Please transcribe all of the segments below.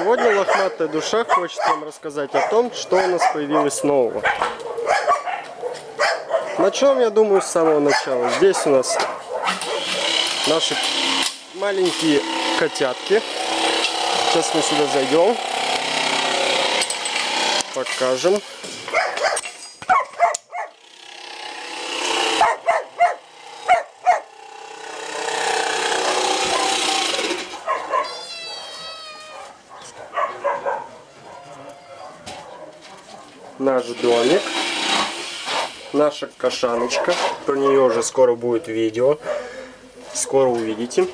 Сегодня лохматая душа хочет вам рассказать о том, что у нас появилось нового. Начнем, я думаю, с самого начала. Здесь у нас наши маленькие котятки. Сейчас мы сюда зайдем, покажем. Наш домик, наша кошаночка, про нее уже скоро будет видео, скоро увидите.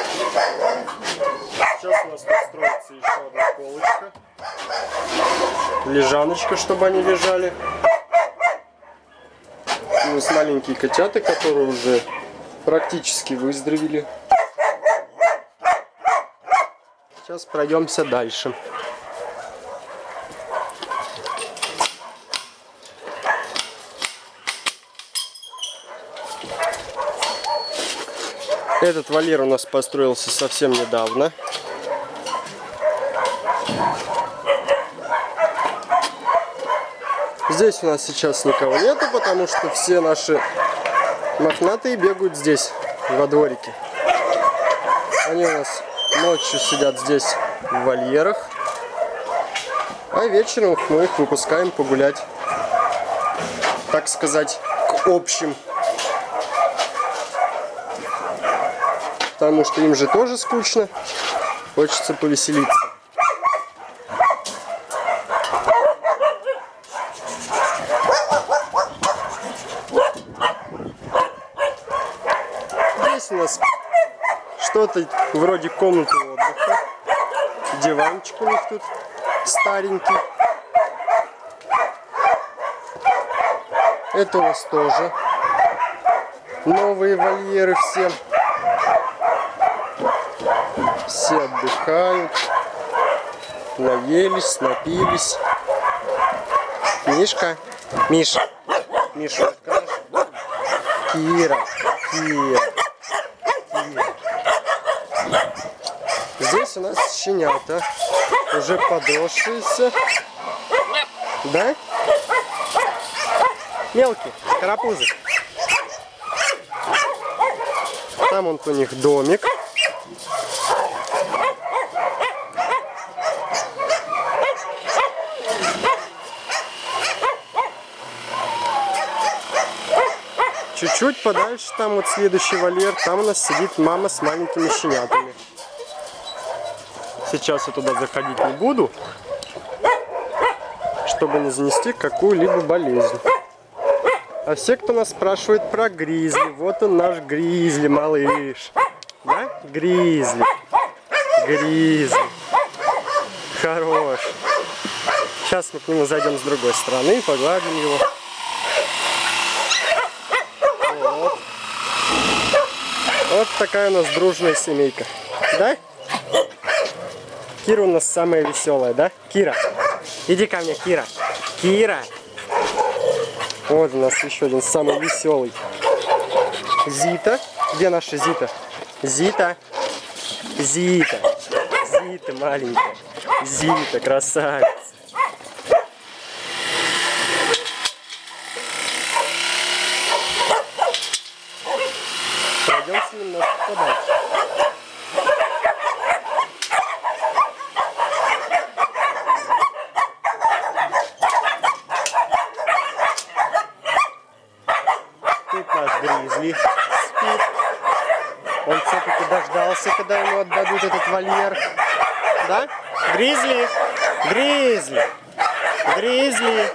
Сейчас у нас тут строится еще одна полочка, лежаночка, чтобы они лежали. У нас маленькие котята, которые уже практически выздоровели. Сейчас пройдемся дальше. Этот вольер у нас построился совсем недавно. Здесь у нас сейчас никого нету, потому что все наши мохнатые бегают здесь, во дворике. Они у нас ночью сидят здесь в вольерах, а вечером мы их выпускаем погулять, так сказать, к общим. Потому что им же тоже скучно, хочется повеселиться. Здесь у нас что-то вроде комнаты отдыха. Диванчик у них тут старенький. Это у нас тоже новые вольеры все. Все отдыхают, наелись, напились. Мишка, Миша, Мишутка, Кира. Здесь у нас щенята, уже подросшиеся. Да? Мелкие, карапузы. Там он у них домик. Чуть-чуть подальше, там вот следующий вольер, там у нас сидит мама с маленькими щенятами. Сейчас я туда заходить не буду, чтобы не занести какую-либо болезнь. А все, кто нас спрашивает про гризли, вот он наш гризли, малыш. Да? Гризли. Гризли. Хорош. Сейчас мы к нему зайдем с другой стороны, погладим его. Вот такая у нас дружная семейка. Да? Кира у нас самая веселая, да? Кира, иди ко мне, Кира. Кира. Вот у нас еще один самый веселый. Зита. Где наша Зита? Зита. Зита. Зита маленькая. Зита, красавица. Пройдемся немножко подальше. Тут наш гризли спит. Он все-таки дождался, когда ему отдадут этот вольер. Да? Гризли! Гризли! Гризли!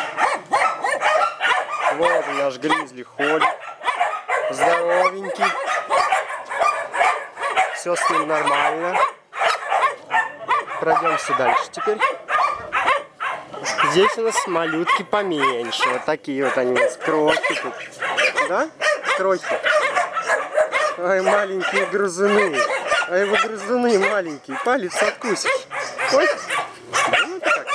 Вот наш гризли ходит. Здоровенький. Все с ним нормально. Пройдемся дальше теперь. Здесь у нас малютки поменьше. Вот такие вот они у нас крохи тут. Да? Крохи. Ай, маленькие грызуны. Ай, вы грызуны маленькие. Палец откусишь. Ой. Ну ты как?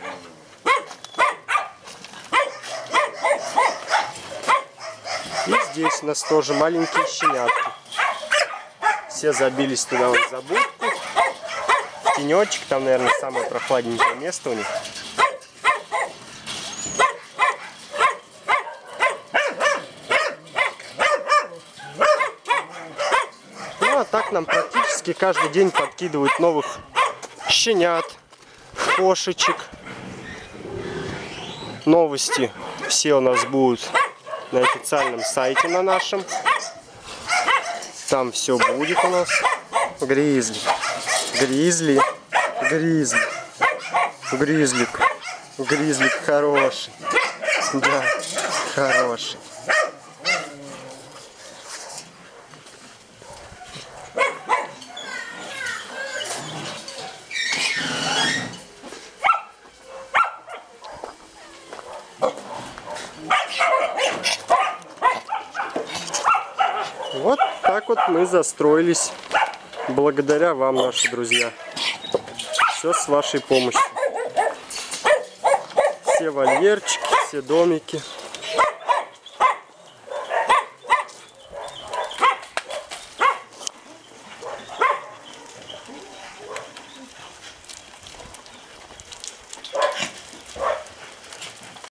И здесь у нас тоже маленькие щенятки. Все забились туда вот за будку. Тенечек, там, наверное, самое прохладненькое место у них. Ну, а так нам практически каждый день подкидывают новых щенят, кошечек. Новости все у нас будут на официальном сайте на нашем. Там все будет у нас. Гризли. Гризли. Гризли. Гризлик. Гризлик хороший. Да, хороший. Вот так вот мы застроились. Благодаря вам, наши друзья. Все с вашей помощью. Все вольерчики, все домики.